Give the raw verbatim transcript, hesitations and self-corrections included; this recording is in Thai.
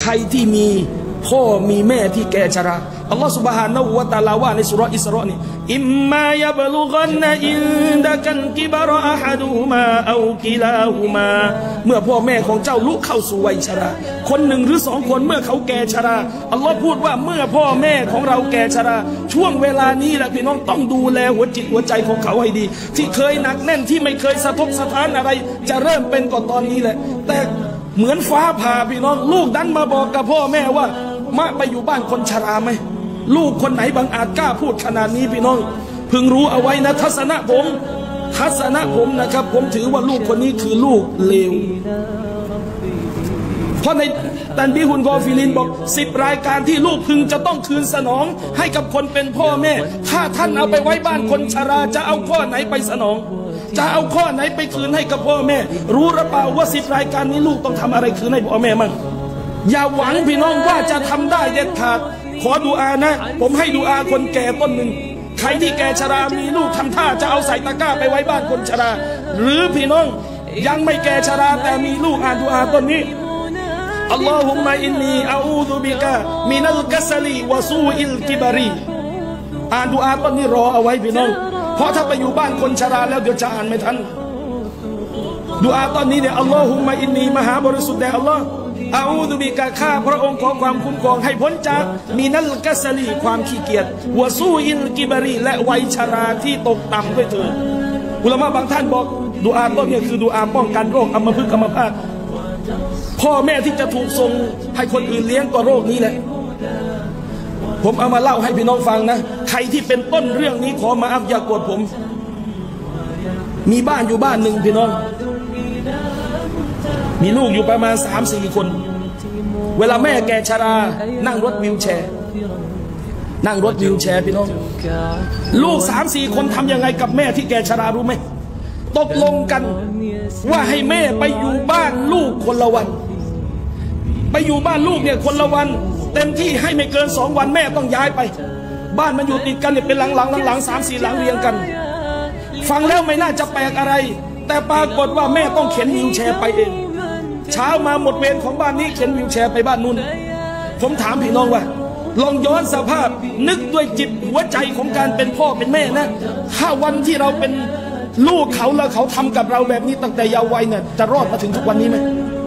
รที่มีพ่อมีแม่ที่แก่ชราอัลลอฮฺ سبحانه และ تعالى ว่าในสุเราะห์อิสเราะห์นี่อิมมายะบลุกันนะอินดะกันกิบรออะฮัดุฮุมาเอากิลาฮุมาเมื่อพ่อแม่ของเจ้าลุกเข้าสู่วัยชราคนหนึ่งหรือสองคนเมื่อเขาแก่ชราอัลลอฮฺพูดว่าเมื่อพ่อแม่ของเราแก่ชราช่วงเวลานี้แหละพี่น้องต้องดูแลหัวจิตหัวใจของเขาให้ดีที่เคยหนักแน่นที่ไม่เคยสะทกสะท้านอะไรจะเริ่มเป็นก่อนตอนนี้แหละแต่เหมือนฟ้าผ่าพี่น้องลูกดันมาบอกกับพ่อแม่ว่ามาไปอยู่บ้านคนชราไหมลูกคนไหนบางอาจกล้าพูดขนาดนี้พี่น้องพึงรู้เอาไว้นะทัศนะผมทัศนะผมนะครับผมถือว่าลูกคนนี้คือลูกเลวเพราะในตันบีฮุนกอฟิลินบอกสิบรายการที่ลูกพึงจะต้องคืนสนองให้กับคนเป็นพ่อแม่ถ้าท่านเอาไปไว้บ้านคนชราจะเอาข้อไหนไปสนองจะเอาข้อไหนไปคืนให้กับพ่อแม่รู้หรือเปล่าว่าสิบรายการนี้ลูกต้องทำอะไรคืนให้พ่อแม่มั่งอย่าหวังพี่น้องว่าจะทำได้เด็ดขาดขอดุอานะผมให้ดุอาคนแก่ต้นหนึ่งใครที่แก่ชรามีลูกทำท่าจะเอาใส่ตะกร้าไปไว้บ้านคนชราหรือพี่น้องยังไม่แก่ชราแต่มีลูกอ่านดุอาต้นนี้อัลลอฮุมมะอินนีอาอูซุบิกะมินัลกัสลีวะซูอิลกิบารีอ่านดุอาต้นนี้รอเอาไว้พี่น้องเพราะถ้าไปอยู่บ้านคนชราแล้วเดี๋ยวจะอ่านไม่ทันดุอาต้นนี้เนี่ยอัลลอฮุมมะอินนีมหาบริสุทธิ์แด่อัลลอฮ์อาอูซุบิกะข้าพระองค์ขอความคุ้มครองให้พ้นจากมินัลกัสลีความขี้เกียจวะซูอิลกิบารีและวัยชราที่ตกต่ำด้วยเถิดอุลามะบางท่านบอกดุอาต้นนี้คือดุอาป้องกันโรคอัมพฤกษ์อัมพาตพ่อแม่ที่จะถูกส่งให้คนอื่นเลี้ยงก็โรคนี้แหละผมเอามาเล่าให้พี่น้องฟังนะใครที่เป็นต้นเรื่องนี้ขอมาอัพอย่าโกรธผมมีบ้านอยู่บ้านหนึ่งพี่น้องมีลูกอยู่ประมาณสามสี่คนเวลาแม่แกชรานั่งรถวิวแชร์นั่งรถวิวแชร์พี่น้องลูกสามสี่คนทำยังไงกับแม่ที่แกชรารู้ไหมตกลงกันว่าให้แม่ไปอยู่บ้านลูกคนละวันไปอยู่บ้านลูกเนี่ยคนละวันเต็มที่ให้ไม่เกินสองวันแม่ต้องย้ายไปบ้านมันอยู่ติดกันเนี่ยเป็นหลังหลังหลังหลังสามสี่หลังเรียงกันฟังแล้วไม่น่าจะแปลกอะไรแต่ปรากฏว่าแม่ต้องเข็นวิวแชร์ไปเองเช้ามาหมดเวรของบ้านนี้เข็นวิวแชร์ไปบ้านนู้นผมถามพี่น้องว่าลองย้อนสภาพนึกด้วยจิตหัวใจของการเป็นพ่อเป็นแม่นะถ้าวันที่เราเป็นลูกเขาแล้วเขาทำกับเราแบบนี้ตั้งแต่เยาว์วัยเนี่ยจะรอดมาถึงทุกวันนี้ไหม